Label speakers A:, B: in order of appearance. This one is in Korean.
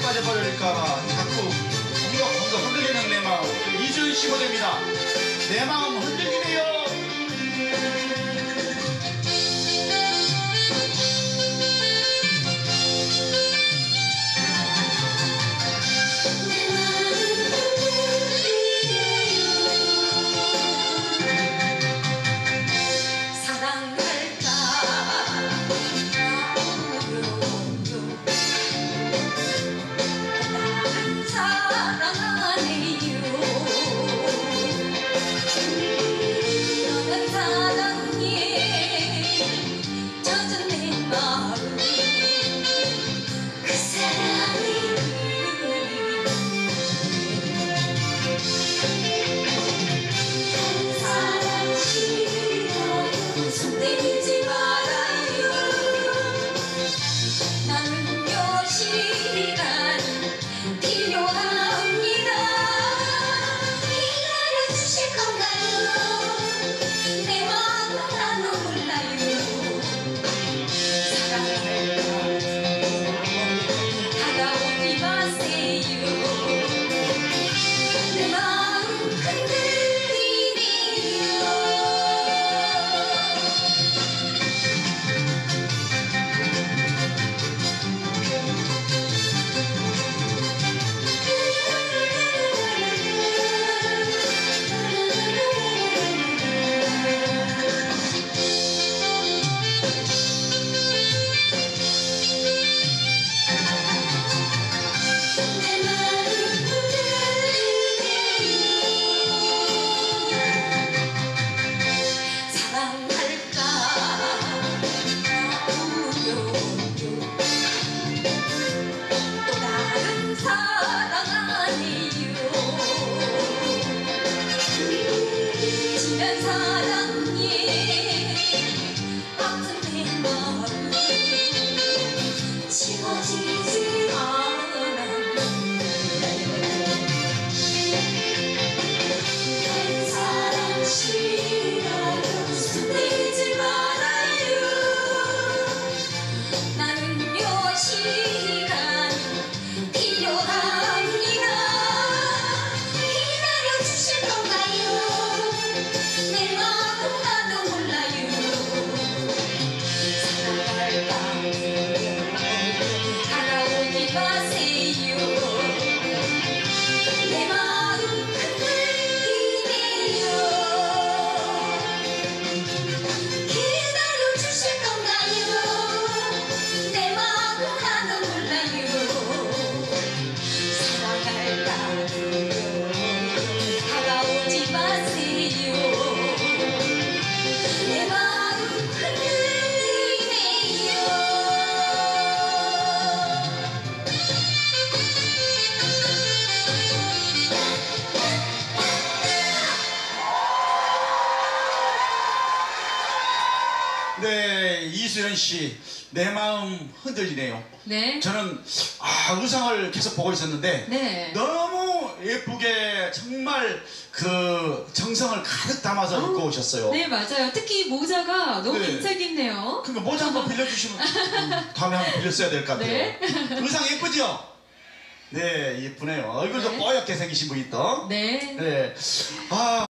A: 빠져버릴까봐 자꾸 엉덕엉덕 흔들리는 내 마음. 이주연 씨 무대입니다. 내 마음 흔들리네요. 네, 이수연 씨, 내 마음 흔들리네요.
B: 네.
A: 저는 의상을 계속 보고 있었는데
B: 네.
A: 너무 예쁘게 정말 그 정성을 가득 담아서 입고 오셨어요.
B: 네, 맞아요. 특히 모자가 너무
A: 네.
B: 인상 깊네요.
A: 그러니까 모자 한번 빌려주시면 다음에 한번 빌렸어야 될 것 같아요.
B: 네.
A: 의상 예쁘죠? 네, 예쁘네요. 얼굴도
B: 네.
A: 뽀얗게 생기신 분이 또.
B: 네.
A: 네.